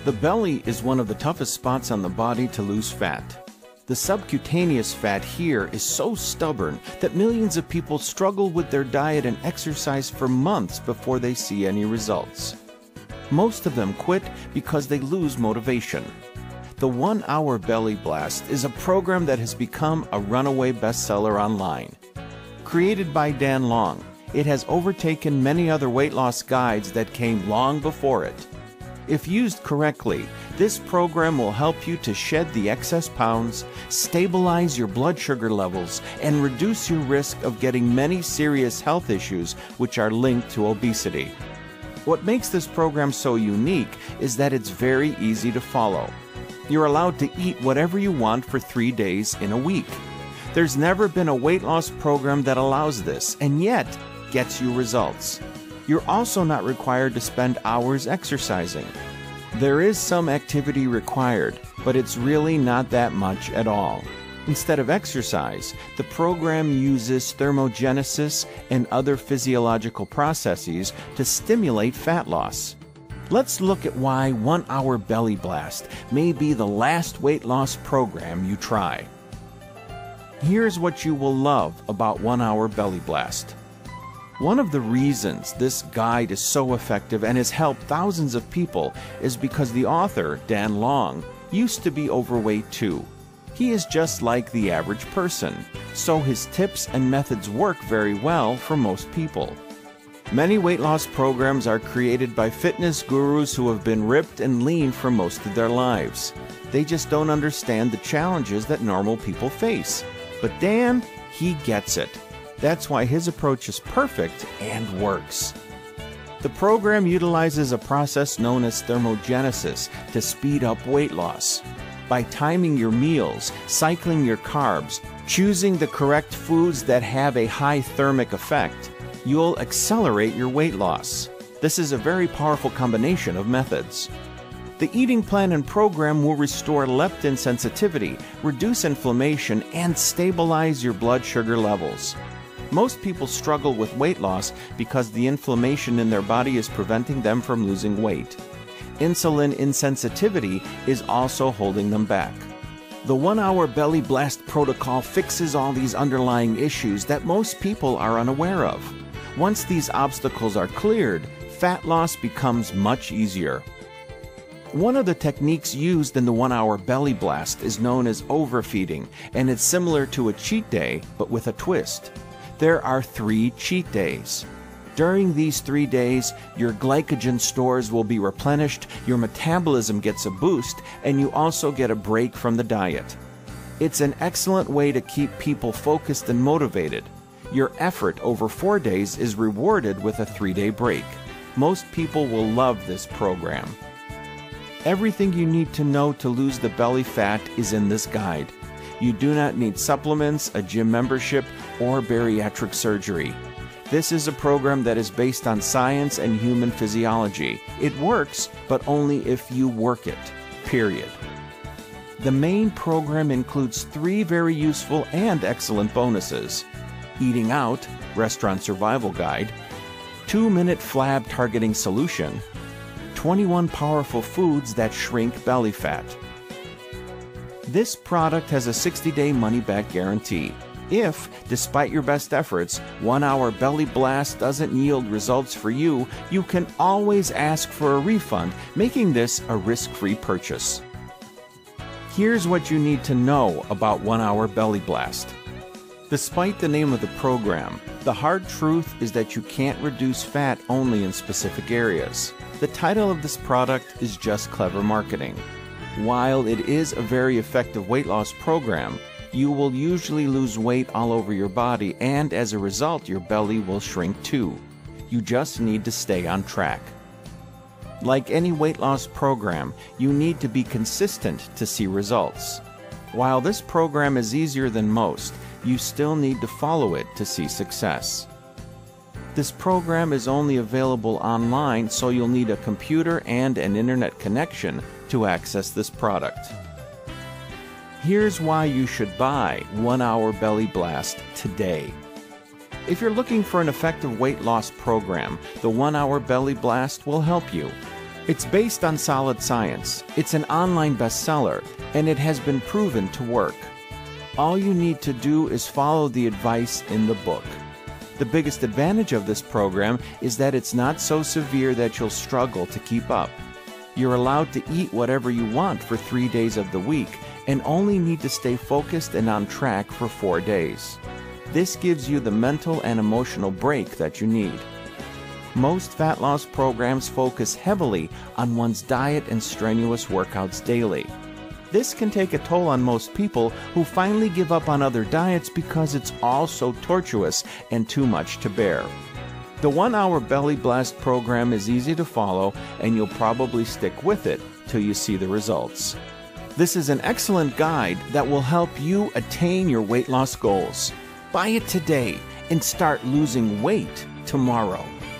The belly is one of the toughest spots on the body to lose fat. The subcutaneous fat here is so stubborn that millions of people struggle with their diet and exercise for months before they see any results. Most of them quit because they lose motivation. The 1 Hour Belly Blast is a program that has become a runaway bestseller online. Created by Dan Long, it has overtaken many other weight loss guides that came long before it. If used correctly, this program will help you to shed the excess pounds, stabilize your blood sugar levels, and reduce your risk of getting many serious health issues which are linked to obesity. What makes this program so unique is that it's very easy to follow. You're allowed to eat whatever you want for 3 days in a week. There's never been a weight loss program that allows this, and yet gets you results. You're also not required to spend hours exercising. There is some activity required, but it's really not that much at all. Instead of exercise, the program uses thermogenesis and other physiological processes to stimulate fat loss. Let's look at why 1 Hour Belly Blast may be the last weight loss program you try. Here's what you will love about 1 Hour Belly Blast. One of the reasons this guide is so effective and has helped thousands of people is because the author, Dan Long, used to be overweight too. He is just like the average person, so his tips and methods work very well for most people. Many weight loss programs are created by fitness gurus who have been ripped and lean for most of their lives. They just don't understand the challenges that normal people face. But Dan, he gets it. That's why his approach is perfect and works. The program utilizes a process known as thermogenesis to speed up weight loss. By timing your meals, cycling your carbs, choosing the correct foods that have a high thermic effect, you'll accelerate your weight loss. This is a very powerful combination of methods. The eating plan and program will restore leptin sensitivity, reduce inflammation, and stabilize your blood sugar levels. Most people struggle with weight loss because the inflammation in their body is preventing them from losing weight. Insulin insensitivity is also holding them back. The 1 Hour Belly Blast protocol fixes all these underlying issues that most people are unaware of. Once these obstacles are cleared, fat loss becomes much easier. One of the techniques used in the 1 Hour Belly Blast is known as overfeeding, and it's similar to a cheat day, but with a twist. There are 3 cheat days. During these 3 days, your glycogen stores will be replenished, your metabolism gets a boost, and you also get a break from the diet. It's an excellent way to keep people focused and motivated. Your effort over 4 days is rewarded with a 3-day break. Most people will love this program. Everything you need to know to lose the belly fat is in this guide. You do not need supplements, a gym membership, or bariatric surgery. This is a program that is based on science and human physiology. It works, but only if you work it, period. The main program includes 3 very useful and excellent bonuses: Eating Out, Restaurant Survival Guide, 2-minute flab targeting solution, 21 powerful foods that shrink belly fat. This product has a 60-day money-back guarantee. If, despite your best efforts, 1 Hour Belly Blast doesn't yield results for you, you can always ask for a refund, making this a risk-free purchase. Here's what you need to know about 1 Hour Belly Blast. Despite the name of the program, the hard truth is that you can't reduce fat only in specific areas. The title of this product is just clever marketing. While it is a very effective weight loss program, you will usually lose weight all over your body, and as a result, your belly will shrink too. You just need to stay on track. Like any weight loss program, you need to be consistent to see results. While this program is easier than most, you still need to follow it to see success. This program is only available online, so you'll need a computer and an internet connection to access this product. Here's why you should buy 1 Hour Belly Blast today. If you're looking for an effective weight loss program, the 1 Hour Belly Blast will help you. It's based on solid science. It's an online bestseller, and it has been proven to work. All you need to do is follow the advice in the book. The biggest advantage of this program is that it's not so severe that you'll struggle to keep up. You're allowed to eat whatever you want for 3 days of the week and only need to stay focused and on track for 4 days. This gives you the mental and emotional break that you need. Most fat loss programs focus heavily on one's diet and strenuous workouts daily. This can take a toll on most people who finally give up on other diets because it's all so tortuous and too much to bear. The 1-hour Belly Blast program is easy to follow, and you'll probably stick with it till you see the results. This is an excellent guide that will help you attain your weight loss goals. Buy it today and start losing weight tomorrow.